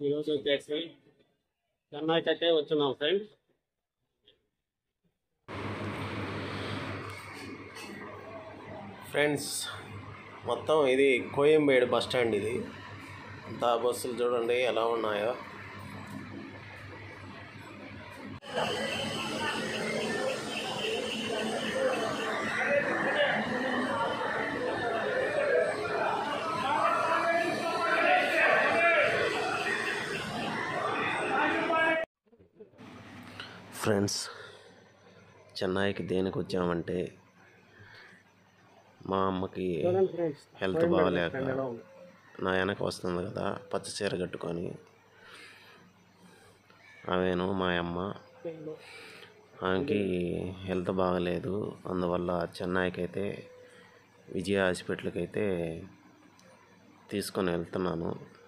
ఈరోజు వచ్చేసి చెన్నైకి అయితే వచ్చున్నాం ఫ్రెండ్స్. ఫ్రెండ్స్ మొత్తం ఇది కోయంబేడు బస్ స్టాండ్. ఇది అంతా బస్సులు చూడండి ఎలా ఉన్నాయో. ఫ్రెండ్స్ చెన్నైకి దేనికి వచ్చామంటే మా అమ్మకి హెల్త్ బాగలేక నా వెనక వస్తుంది కదా పచ్చ చీర కట్టుకొని, ఆమెను మా అమ్మ, ఆమెకి హెల్త్ బాగలేదు. అందువల్ల చెన్నైకి అయితే విజయ హాస్పిటల్కి అయితే తీసుకొని వెళ్తున్నాను.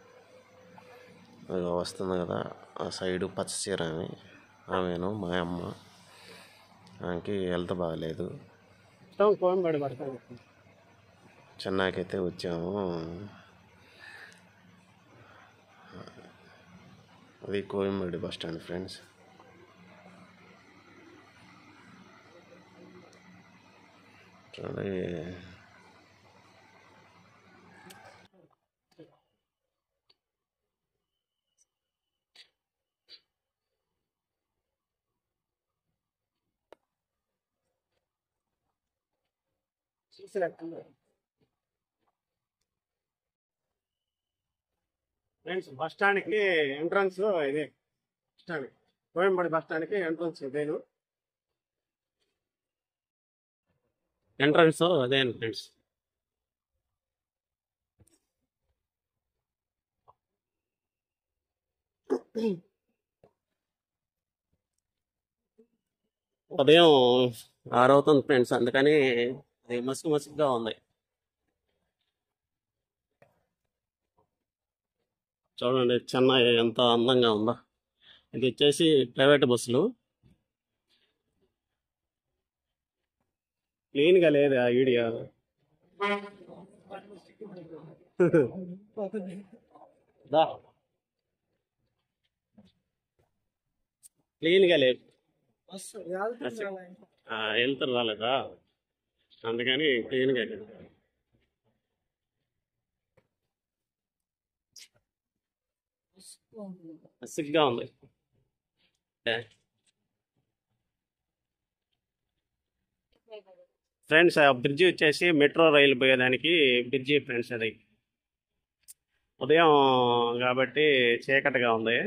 అది వస్తుంది కదా ఆ సైడు పచ్చ చీర ఆమెను మా అమ్మ, ఆమెకి హెల్త్ బాగలేదు. చెన్నైకి అయితే వచ్చాము. అది కోయంబేడు బస్ స్టాండ్ ఫ్రెండ్స్. చూడండి ఫ్రెండ్స్ బస్ స్టాండ్కి ఎంట్రన్స్ ఇదే. స్టాండ్ కోయంబేడు బస్ స్టాండ్కి ఎంట్రన్స్ ఇదేను. ఎంట్రన్స్ అదే ఫ్రెండ్స్. ఉదయం 6 అవుతుంది ఫ్రెండ్స్, అందుకని అది మసుగుగా ఉంది. చూడండి చెన్నై ఎంత అందంగా ఉందో. ఇది వచ్చేసి ప్రైవేట్ బస్సులు. క్లీన్గా లేదు ఆ వీడియో. క్లీన్గా లేదు, వెళ్తారు రాలేదా, అందుకని క్లీన్గా లేదు. మస్తుగా ఉంది. ఫ్రెండ్స్ ఆ బ్రిడ్జి వచ్చేసి మెట్రో రైలు పోయేదానికి బ్రిడ్జి ఫ్రెండ్స్. అది ఉదయం కాబట్టి చీకటిగా ఉంది.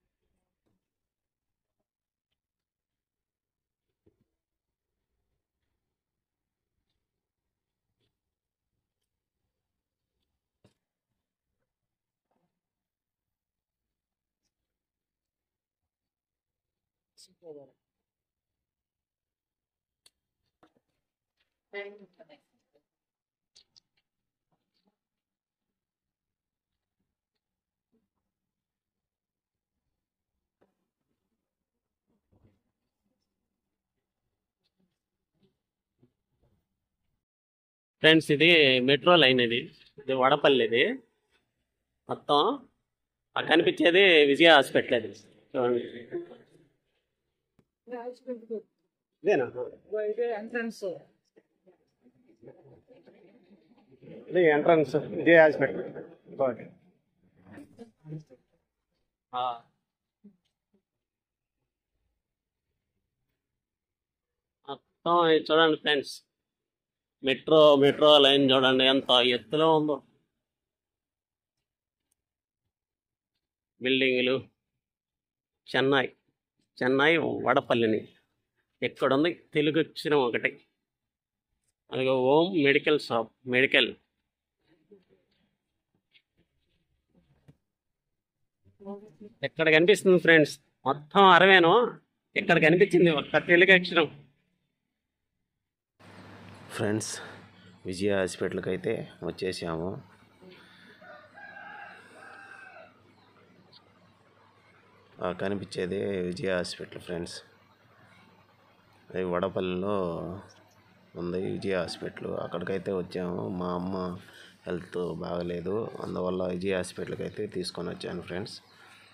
ఫ్రెండ్స్ ఇది మెట్రో లైన్. ఇది వడపల్లి. ఇది మొత్తం కనిపించేది విజయ హాస్పిటల్. అది చూడండి. ఇదేనా ఇది ఎంట్రన్స్ విజయ హాస్పిటల్. మొత్తం చూడండి ఫ్రెండ్స్, మెట్రో లైన్ చూడండి ఎంత ఎత్తులో ఉందో. బిల్డింగులు. చెన్నై వడపల్లిని ఎక్కడుంది తెలుగు అక్షరం ఒకటి. అదిగో ఓం మెడికల్ షాప్. మెడికల్ ఎక్కడ కనిపిస్తుంది ఫ్రెండ్స్? మొత్తం అరవేను. ఇక్కడ కనిపించింది ఒక్క తెలుగు అక్షరం. ఫ్రెండ్స్ విజయ హాస్పిటల్కి అయితే వచ్చేసాము. కనిపించేది విజయ హాస్పిటల్ ఫ్రెండ్స్. అది వడపల్లిలో ఉంది విజయ హాస్పిటల్. అక్కడికైతే వచ్చాము. మా అమ్మ హెల్త్ బాగలేదు, అందువల్ల విజయ హాస్పిటల్కి అయితే తీసుకొని వచ్చాను ఫ్రెండ్స్.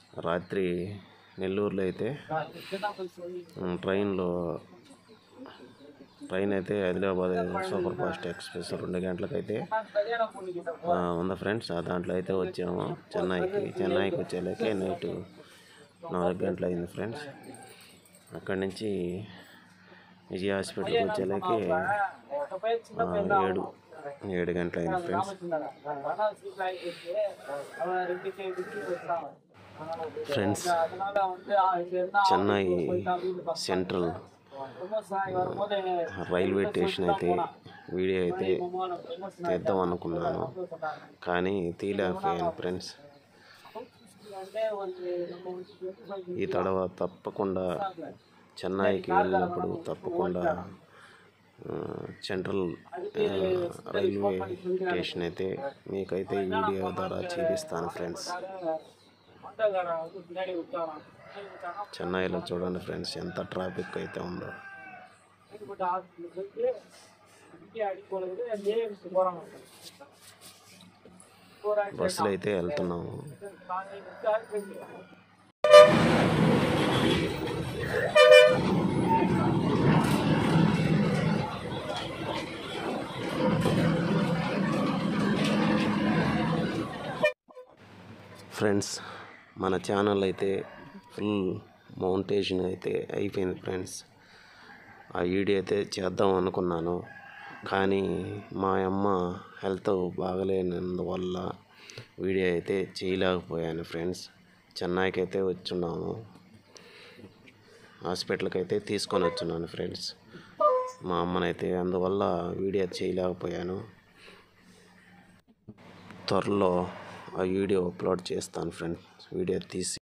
రాత్రి నెల్లూరులో అయితే ట్రైన్ అయితే హైదరాబాద్ సూపర్ ఫాస్ట్ ఎక్స్ప్రెస్ 2 గంటలకైతే ఉంది ఫ్రెండ్స్. దాంట్లో అయితే వచ్చాము చెన్నైకి వచ్చేలాకే నైట్ 4 గంటలు అయింది ఫ్రెండ్స్. అక్కడి నుంచి విజయ హాస్పిటల్కి వచ్చేలాకి 7 గంటలు అయింది friends. Chennai central railway station అయితే వీడియో అయితే తీద్దాం అనుకున్నాను, కానీ తీయలేకపోయాను ఫ్రెండ్స్. ఈ తడవ తప్పకుండా చెన్నైకి వెళ్ళినప్పుడు తప్పకుండా సెంట్రల్ రైల్వే స్టేషన్ అయితే మీకైతే ఈ వీడియో ద్వారా చూపిస్తాను ఫ్రెండ్స్. చెన్నైలో చూడండి ఫ్రెండ్స్ ఎంత ట్రాఫిక్ అయితే ఉందో. బస్సులు అయితే వెళ్తున్నాము. ఫ్రెండ్స్, మన ఛానల్ అయితే ఫుల్ మౌంటేషన్ అయితే అయిపోయింది ఫ్రెండ్స్. ఆ వీడియో అయితే చేద్దాం అనుకున్నాను, కానీ మా అమ్మ హెల్త్ బాగలేనందువల్ల వీడియో అయితే చేయలేకపోయాను ఫ్రెండ్స్. చెన్నైకి అయితే వచ్చున్నాము, హాస్పిటల్కి అయితే తీసుకొని వచ్చున్నాను ఫ్రెండ్స్ మా అమ్మనైతే. అందువల్ల వీడియో చేయలేకపోయాను. త్వరలో ఆ వీడియో అప్లోడ్ చేస్తాను ఫ్రెండ్స్, వీడియో తీసి.